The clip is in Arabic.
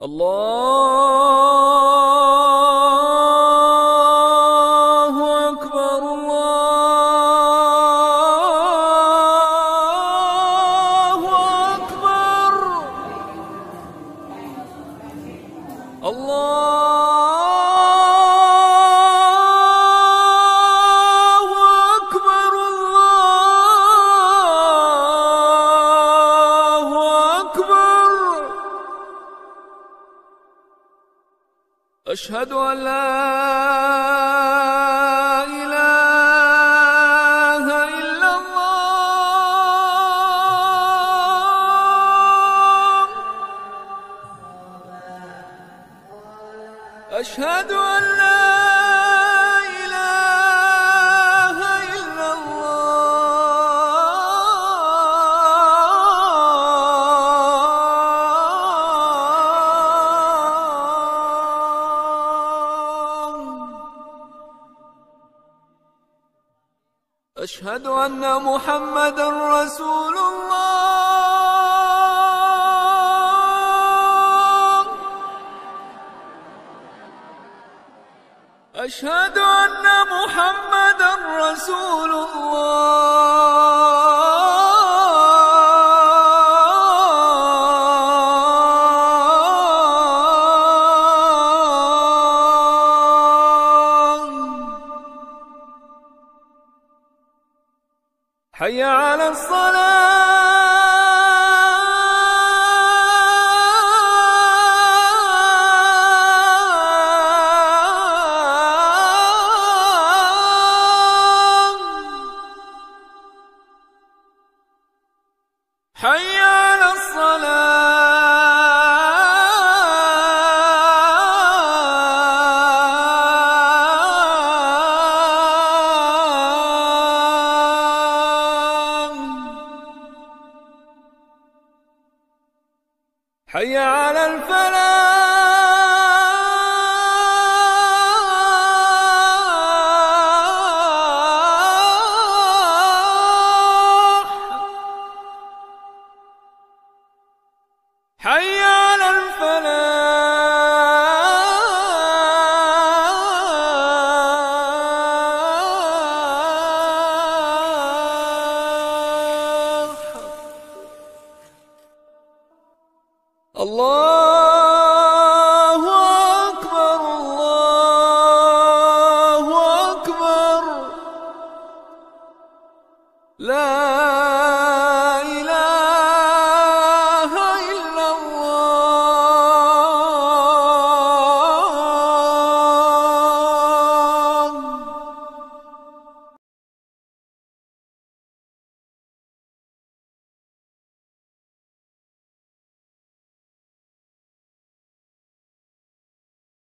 الله أكبر الله أكبر الله أكبر الله أكبر. أشهد أن لا إله إلا الله. أشهد أن لا إله إلا الله. أشهد أن محمدًا رسول الله. أشهد أن محمدًا رسول الله. حي على الصلاة. حي على الصلاة. حي على الفلاح. حي على الفلاح. الله أكبر الله أكبر. لا